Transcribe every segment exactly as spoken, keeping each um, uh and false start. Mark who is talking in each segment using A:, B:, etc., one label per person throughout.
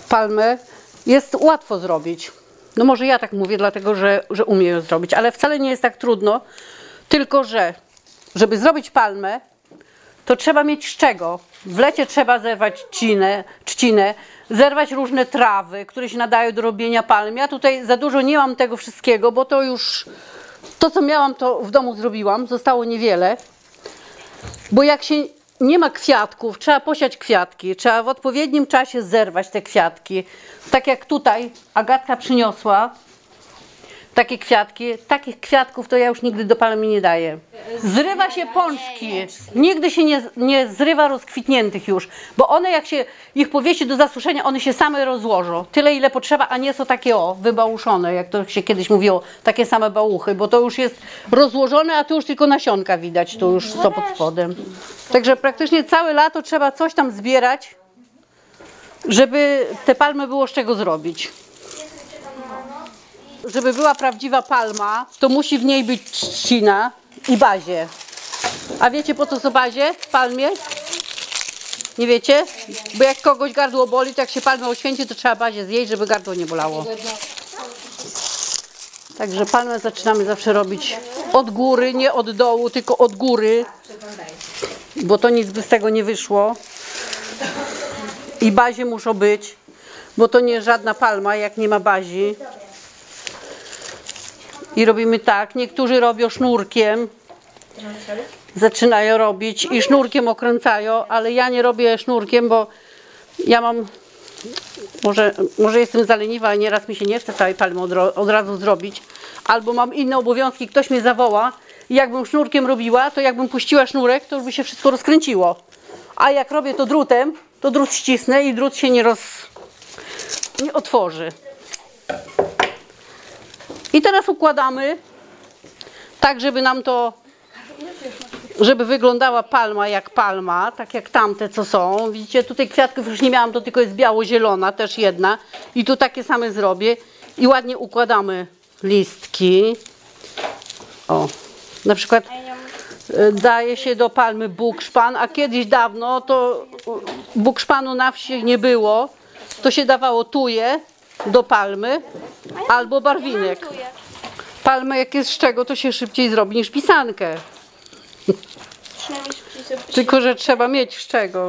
A: palmę jest łatwo zrobić. No może ja tak mówię, dlatego że, że umiem ją zrobić, ale wcale nie jest tak trudno, tylko że żeby zrobić palmę, to trzeba mieć z czego. W lecie trzeba zerwać trzcinę, trzcinę, zerwać różne trawy, które się nadają do robienia palm. Ja tutaj za dużo nie mam tego wszystkiego, bo to już, to co miałam, to w domu zrobiłam, zostało niewiele. Bo jak się nie ma kwiatków, trzeba posiać kwiatki, trzeba w odpowiednim czasie zerwać te kwiatki. Tak jak tutaj Agatka przyniosła takie kwiatki, takich kwiatków to ja już nigdy do palmy nie daję. Zrywa się pączki, nigdy się nie, nie zrywa rozkwitniętych już, bo one jak się ich powiesi do zasuszenia, one się same rozłożą. Tyle ile potrzeba, a nie są takie o, wybałuszone, jak to się kiedyś mówiło, takie same bałuchy, bo to już jest rozłożone, a tu już tylko nasionka widać, tu już są pod spodem. Także praktycznie całe lato trzeba coś tam zbierać, żeby te palmy było z czego zrobić. Żeby była prawdziwa palma, to musi w niej być trzcina i bazie. A wiecie po co są bazie w palmie? Nie wiecie? Bo jak kogoś gardło boli, to jak się palmę oświęci, to trzeba bazie zjeść, żeby gardło nie bolało. Także palmę zaczynamy zawsze robić od góry, nie od dołu, tylko od góry. Bo to nic by z tego nie wyszło. I bazie muszą być, bo to nie jest żadna palma, jak nie ma bazi. I robimy tak, niektórzy robią sznurkiem, zaczynają robić i sznurkiem okręcają, ale ja nie robię sznurkiem, bo ja mam, może, może jestem zaleniwa, ale nieraz mi się nie chce całej palmy od, od razu zrobić, albo mam inne obowiązki, ktoś mnie zawoła i jakbym sznurkiem robiła, to jakbym puściła sznurek, to już by się wszystko rozkręciło. A jak robię to drutem, to drut ścisnę i drut się nie, roz, nie otworzy. I teraz układamy tak, żeby nam to, żeby wyglądała palma jak palma, tak jak tamte co są. Widzicie, tutaj kwiatków już nie miałam, to tylko jest biało-zielona, też jedna. I tu takie same zrobię i ładnie układamy listki. O, na przykład daje się do palmy bukszpan, a kiedyś dawno to bukszpanu na wsi nie było, to się dawało tuje do palmy albo barwinek. Palmę jak jest z czego, to się szybciej zrobi niż pisankę. Tylko że trzeba mieć z czego.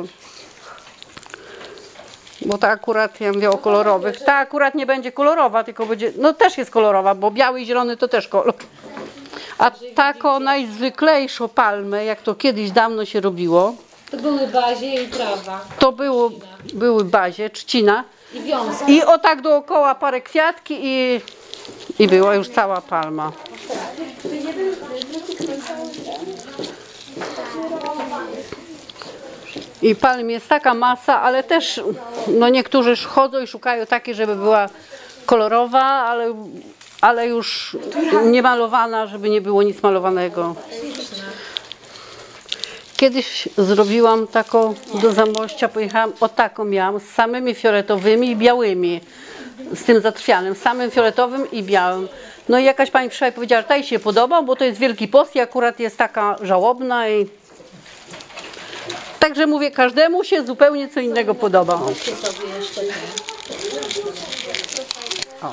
A: Bo ta akurat, ja mówię o kolorowych, ta akurat nie będzie kolorowa, tylko będzie, no też jest kolorowa, bo biały i zielony to też kolor. A taką najzwyklejszą palmę, jak to kiedyś dawno się robiło,
B: to były bazie i trawa.
A: To było, były bazie, trzcina.
B: I wiązka.
A: I o tak dookoła parę kwiatki i, i była już cała palma. I palm jest taka masa, ale też no niektórzy chodzą i szukają takiej, żeby była kolorowa, ale, ale już nie malowana, żeby nie było nic malowanego. Kiedyś zrobiłam taką do Zamościa, pojechałam, o taką miałam, z samymi fioletowymi i białymi, z tym zatrwianym, samym fioletowym i białym. No i jakaś pani przyszła i powiedziała, że ta jej się podoba, bo to jest Wielki Post i akurat jest taka żałobna. I... Także mówię, każdemu się zupełnie co innego podoba. O.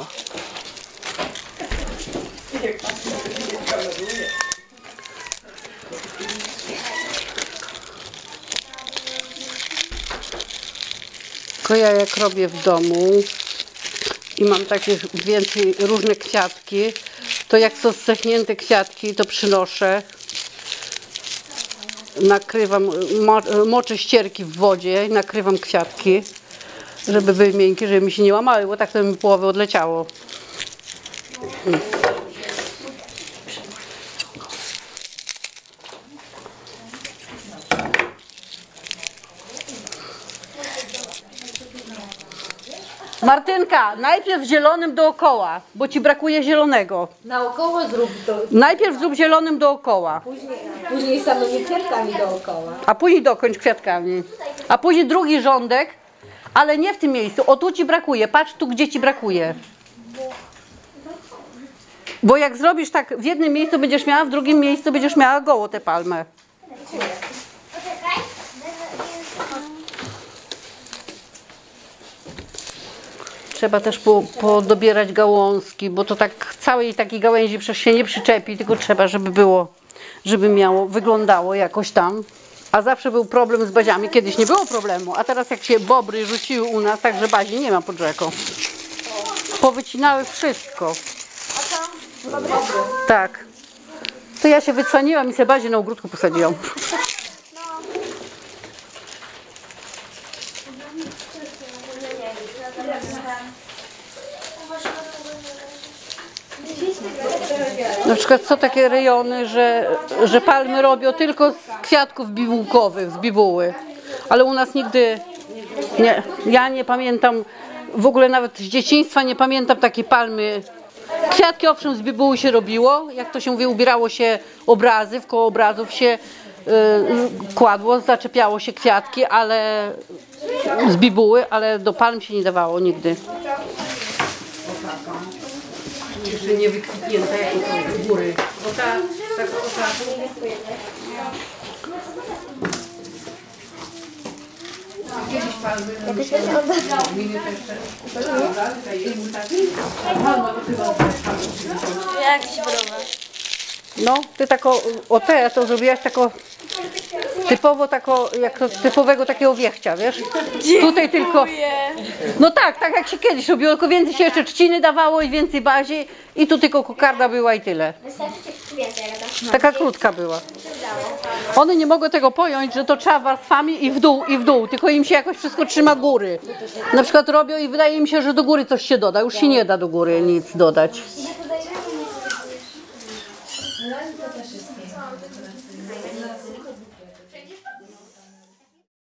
A: Tylko ja jak robię w domu i mam takie więcej różne kwiatki, to jak są zsechnięte kwiatki, to przynoszę, nakrywam, mo, moczę ścierki w wodzie i nakrywam kwiatki, żeby były miękkie, żeby mi się nie łamały, bo tak to mi połowę odleciało. Martynka, najpierw zielonym dookoła, bo ci brakuje zielonego.
B: Naokoło zrób to.
A: Najpierw zrób zielonym dookoła.
B: Później, później samymi kwiatkami dookoła.
A: A później dokończ kwiatkami. A później drugi rządek, ale nie w tym miejscu. O, tu ci brakuje. Patrz tu, gdzie ci brakuje. Bo jak zrobisz tak w jednym miejscu będziesz miała, w drugim miejscu będziesz miała goło tę palmę. trzeba też po, podobierać gałązki, bo to tak całej takiej gałęzi przecież się nie przyczepi, tylko trzeba, żeby było, żeby miało, wyglądało jakoś tam. A zawsze był problem z baziami, kiedyś nie było problemu, a teraz jak się bobry rzuciły u nas, także bazi nie ma pod rzeką. Powycinały wszystko. Tak. To ja się wycwaniłam i sobie bazie na ogródku posadziłam. Na przykład są takie rejony, że, że palmy robią tylko z kwiatków bibułkowych, z bibuły. Ale u nas nigdy nie, ja nie pamiętam, w ogóle nawet z dzieciństwa nie pamiętam takiej palmy. Kwiatki owszem z bibuły się robiło, jak to się mówi, ubierało się obrazy, wkoło obrazów się y, kładło, zaczepiało się kwiatki, ale z bibuły, ale do palm się nie dawało nigdy. Jeszcze nie wykwitnięta jak to góry. Bo ta, tak, ta. Kiedyś palmy
C: Jak się podoba?
A: no, ty tako, o te, to zrobiłaś tako typowo tako, jak to, typowego takiego wiechcia, wiesz? Tutaj tylko, no tak, tak jak się kiedyś robiło, tylko więcej się jeszcze trzciny dawało i więcej bazi i tu tylko kokarda była i tyle. Taka krótka była. One nie mogą tego pojąć, że to trzeba warstwami i w dół, i w dół, tylko im się jakoś wszystko trzyma góry. Na przykład robią i wydaje im się, że do góry coś się doda, już się nie da do góry nic dodać.